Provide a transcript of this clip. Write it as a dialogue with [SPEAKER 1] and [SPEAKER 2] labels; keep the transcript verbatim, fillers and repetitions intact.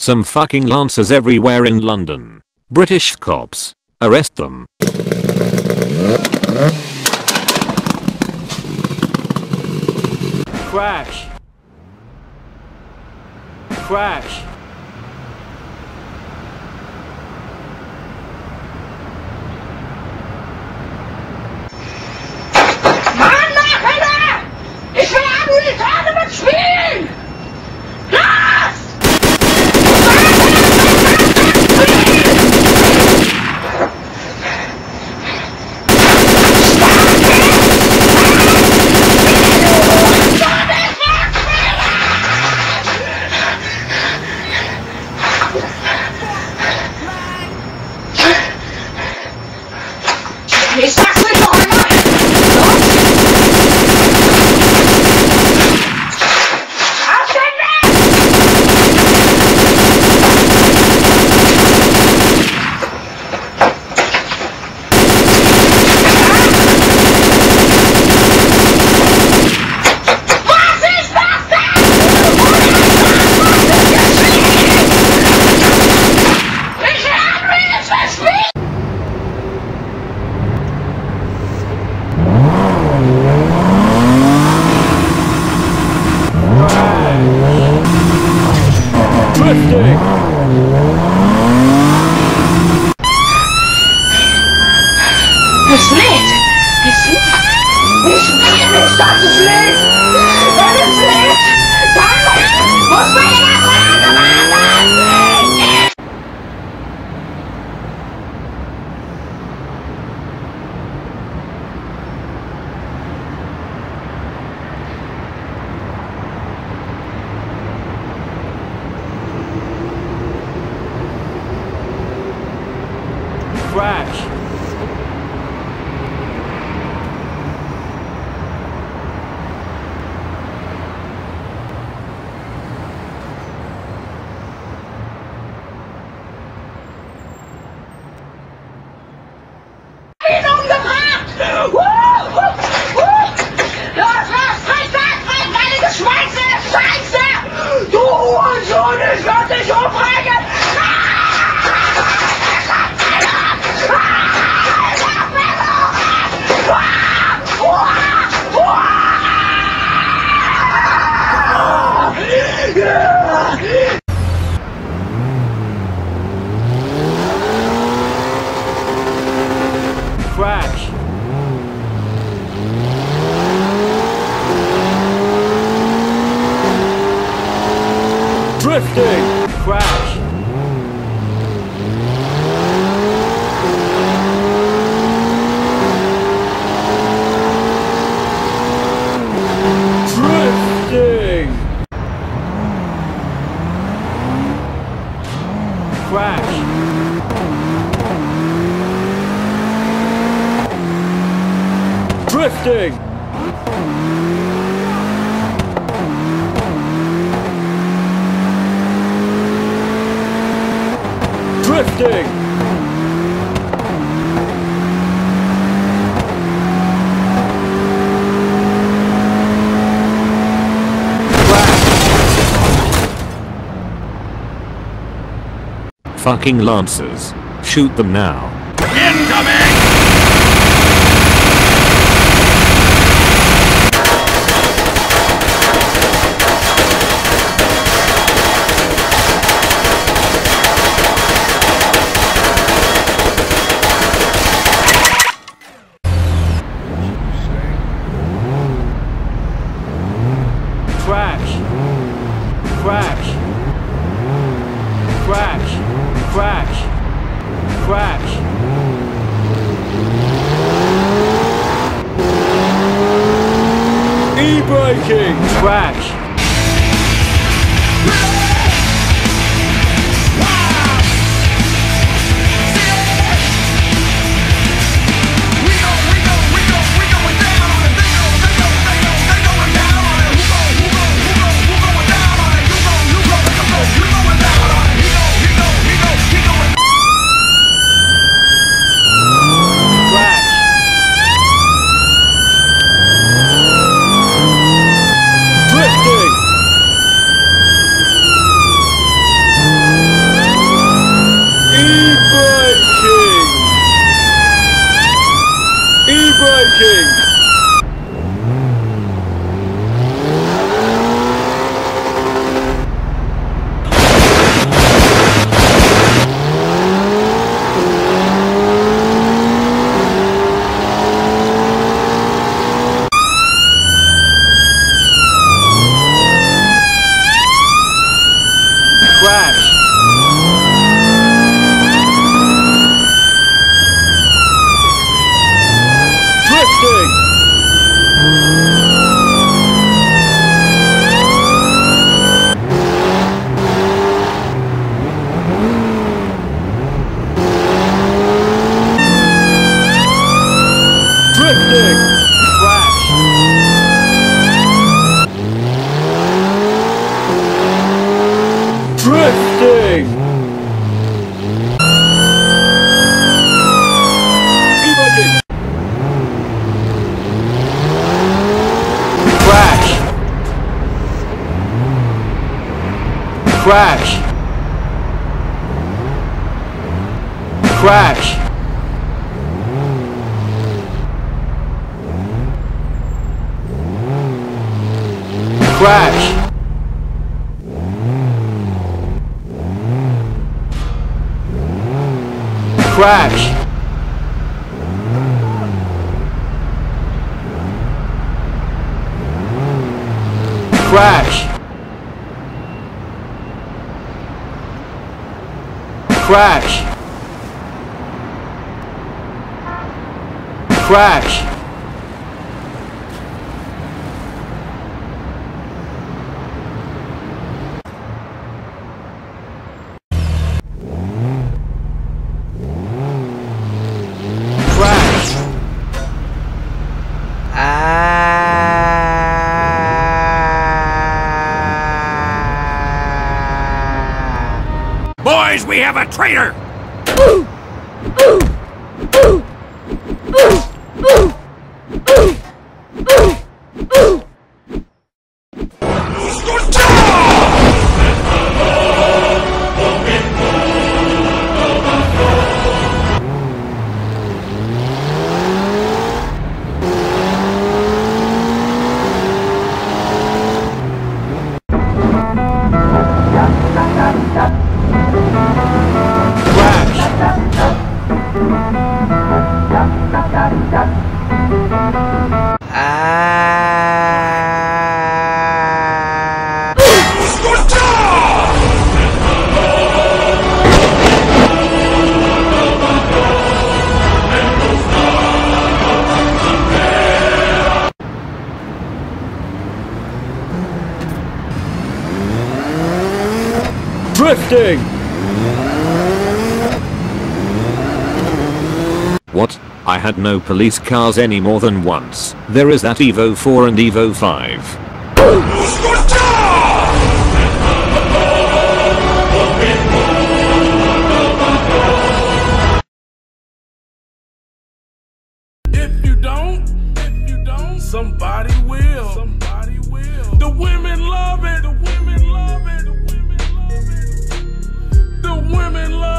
[SPEAKER 1] Some fucking lancers everywhere in London. British cops. Arrest them.
[SPEAKER 2] Crash. Crash.
[SPEAKER 3] Mann, Nachher! Ich will Amuletane mitspielen! Gas! Ich sag's euch noch einmal! Auf den Weg! Was ist das denn? Ich habe es verspielt!
[SPEAKER 2] Drifting.
[SPEAKER 3] Es lädt! Es lädt! Ich will nicht, dass es lädt! Wenn es lädt, dann muss man in der Feuerwehr warten!
[SPEAKER 2] Crash.
[SPEAKER 3] Ihn umgebracht! Uh, uh, uh. Los, los, tritt weg, tritt deine geschweißte Scheiße! Du Hurensohn, ich werd dich umbringen!
[SPEAKER 2] Crash. Drifting. Crash. Drifting. Crash. Drifting! Drifting!
[SPEAKER 1] Fucking lancers. Shoot them now.
[SPEAKER 2] Crash! Crash! Crash! Crash! Crash! E-braking! Crash! Crash. Drifting. Drifting. Crash. Drifting. Emerging. Crash. Crash. Crash. Crash. Crash. Crash. Crash. Crash.
[SPEAKER 1] Boys, we have a traitor!
[SPEAKER 2] Drifting!
[SPEAKER 1] What? I had no police cars any more than once. There is that Evo four and Evo five.
[SPEAKER 4] If you don't, if you don't, somebody will. Somebody will. The women love it. The women love it. The women love it. The women love it.